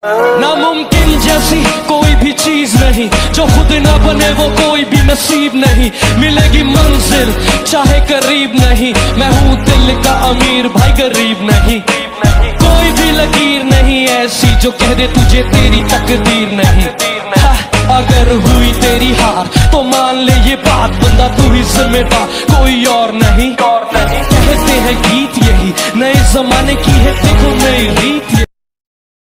नामुमकिन जैसी कोई भी चीज नहीं, जो खुद ना बने वो कोई भी नसीब नहीं। मिलेगी मंजिल चाहे करीब नहीं, मैं हूँ दिल का अमीर भाई गरीब नहीं। कोई भी लकीर नहीं ऐसी जो कह दे तुझे तेरी तकदीर नहीं। अगर हुई तेरी हार तो मान ले ये बात, बंदा तू ही जिम्मेदार कोई और नहीं। कहते हैं गीत यही नए जमाने की है, देखो नई रीत।